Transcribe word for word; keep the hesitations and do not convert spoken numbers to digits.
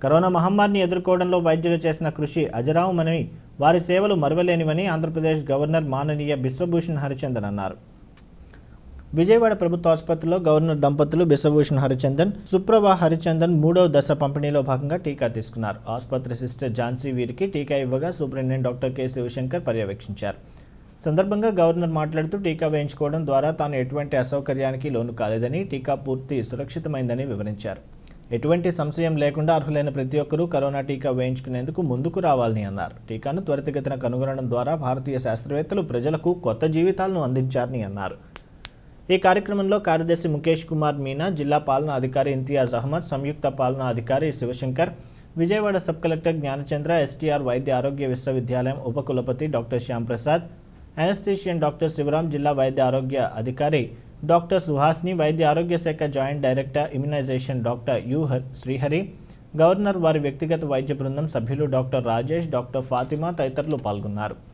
Corona మహమ్మారిని ఎదుర్కోవడంలో వైద్యులు చేసిన కృషి అజరామరని, వారి సేవలు మరువలేనివని ఆంధ్రప్రదేశ్ గవర్నర్ మాననీయ బిశ్వభూషణ్ హరిచందన్ అన్నారు. విజయవాడ ప్రభుత్వ ఆసుపత్రిలో గవర్నర్ దంపతులు బిశ్వభూషణ్ హరిచందన్, సుప్రభా హరిచందన్ మూడవ దశ పంపిణీలో భాగంగా టీకా తీసుకున్నారు. ఆసుపత్రి సిస్టర్ ఝాన్సీ వీరికి టీకా ఇవ్వగా సూపరింటెండెంట్ డాక్టర్ కె శివశంకర్ పర్యవేక్షించారు. సందర్భంగా గవర్నర్ మాట్లాడుతూ టీకా వేయించుకోవడం ద్వారా తాను ఎటువంటి అసౌకర్యానికి లోను కాలేదని, టీకా పూర్తి సురక్షితమైందని వివరించారు. ఎటువంటి సంశయం లేకుండా అర్హులైన ప్రతి ఒక్కరూ కరోనా టీకా వేయించుకునేందుకు ముందుకు రావాలని అన్నారు. టీకాను త్వరితగతిన కనుగొనడం ద్వారా భారతీయ శాస్త్రవేత్తలు ప్రజలకు కొత్త జీవితాలను అందించారని అన్నారు. ఈ కార్యక్రమంలో కార్యదర్శి ముఖేష్ కుమార్ మీనా, జిల్లా పాలనా అధికారి ఇంతియాజ్ అహ్మద్, సంయుక్త పాలనా అధికారి Sivasankar, Vijayawada sub collector Gnanachandra, STR వైద్య ఆరోగ్య విశ్వవిద్యాలయం ఉపకులపతి doctor Shyam Prasad, anaesthetist doctor Sivaram, జిల్లా వైద్య ఆరోగ్య అధికారి డాక్టర్ సుహాస్ని, వైద్య ఆరోగ్య శాఖ joint director immunisation doctor U Srihari, governor, వారి వ్యక్తిగత వైద్య బృందం సభ్యులు డాక్టర్ రాజేష్, డాక్టర్ ఫాతిమా తదితరులు పాల్గొన్నారు.